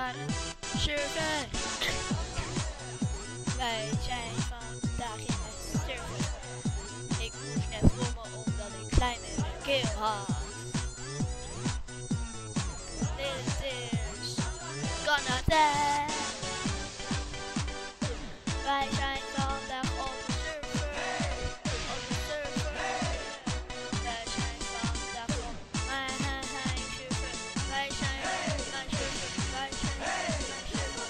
naar een server. Wij zijn vandaag in een server. Ik moest net vlommen omdat ik klein in mijn keel had. Dit is Canada. Wij zijn vandaag op een server. Wij zijn vandaag op mijn server. Wij zijn mijn server. Wij zijn mijn server.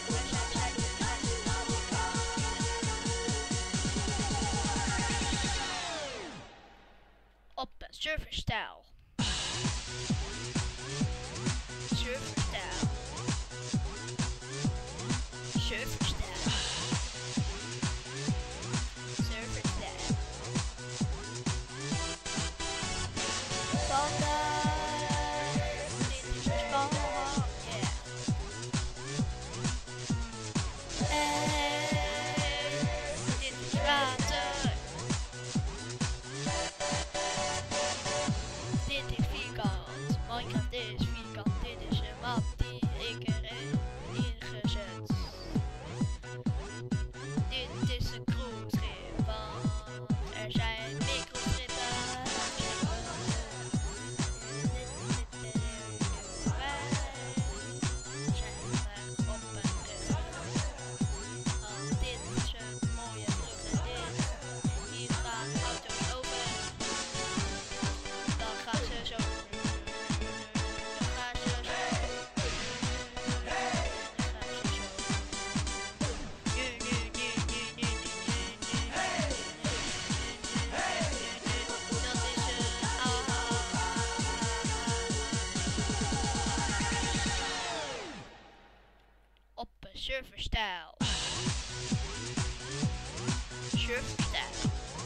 Op een serverstijl. Serverstijl. Serverstijl. Serverstijl. Vandaag. Dit is spannend. Yeah. Dit is water. Dit is vierkant. Minecraft is vierkant. Dit is een map die ik erin ingezet. Dit is een cruiseschip, want er zijn microstrippen. Wij zijn vandaag op een brug. Want dit is een mooie brug en dit. Hier gaan auto's over. Dan gaan ze zo. Dan gaan ze zo. Op een serverstijl. Serverstijl.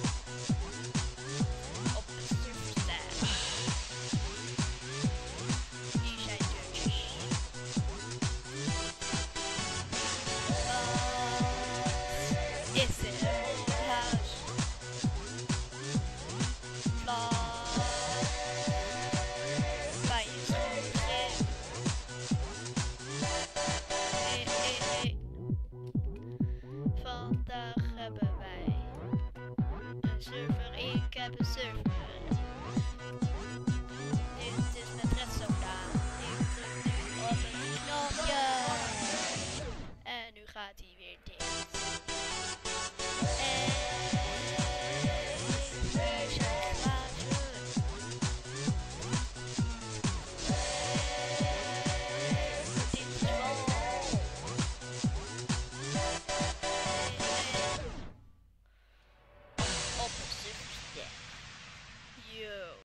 Op een serverstijl. Hier zijn deurtjes. Wat is dit? Een huis. Vlag. Bij een schip. Hey. Vandaag hebben wij een server. Ik heb een server.